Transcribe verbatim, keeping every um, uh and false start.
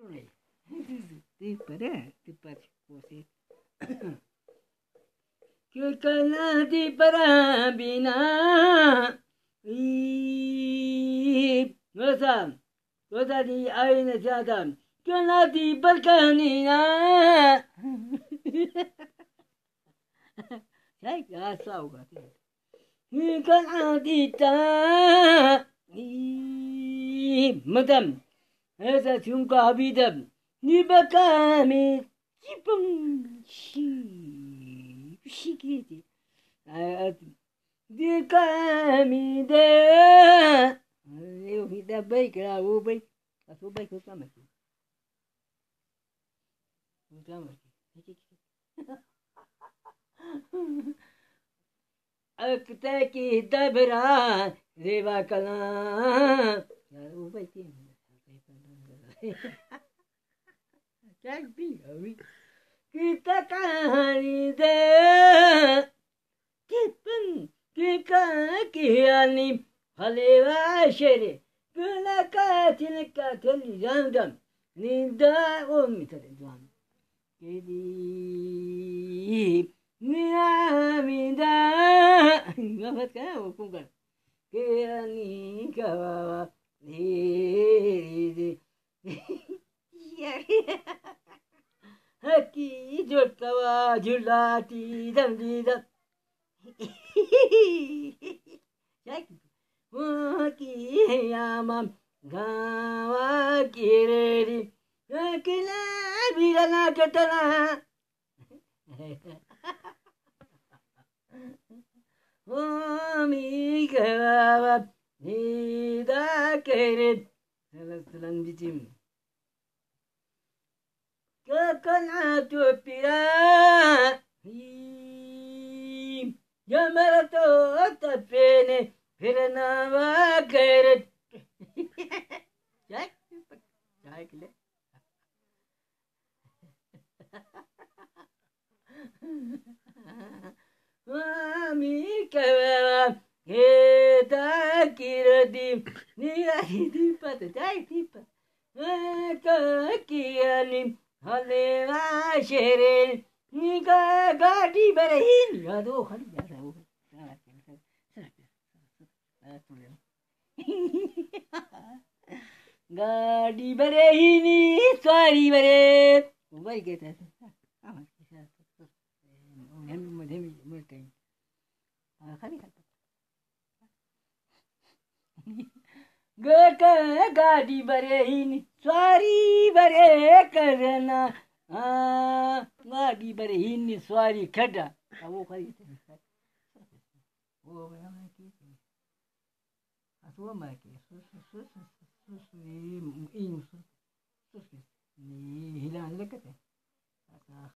Ti para ti para कोसे क्यों करना दी para बिना वैसा वैसा दी आई न जाता क्यों ना दी बरकनी ना क्या ऐसा होगा क्यों करना दी ता मदम ऐसा चुंका अभी दम निबकामी चिपम शी शिकीती dikami de eu vi da bem que era o bem a sua bem que eu também eu também até que dabra deva cala o bem que já vi kita kahani de kipen kika kiani halewa shere kula katil katil jangam ninda omitare jam kedi niamida ngamat ka okunga kiani kawa ni Haki jolkawa julati dam di dam Haki yamam gawa kireri Kila birana katana Omi kawa nida keret Salah salang bijim Kekanatu pira Yamarato tapene Piranawa keret Jai Jai kile Mami kawa Heta kiradi Nirahidi pata Jai tipa Kakiani Halewa shere Nika gadi barahin Yado khali jasa ho Gadi barahini Swari bare Ubai kehta hai मुझे मुझे कहीं खाली खाता गट गाड़ी बरे ही सवारी बरे करना गाड़ी बरे ही सवारी खड़ा वो खाली वो मैं की असुआ मैं की सुस सुस सुस इन सुस नी हिला लगते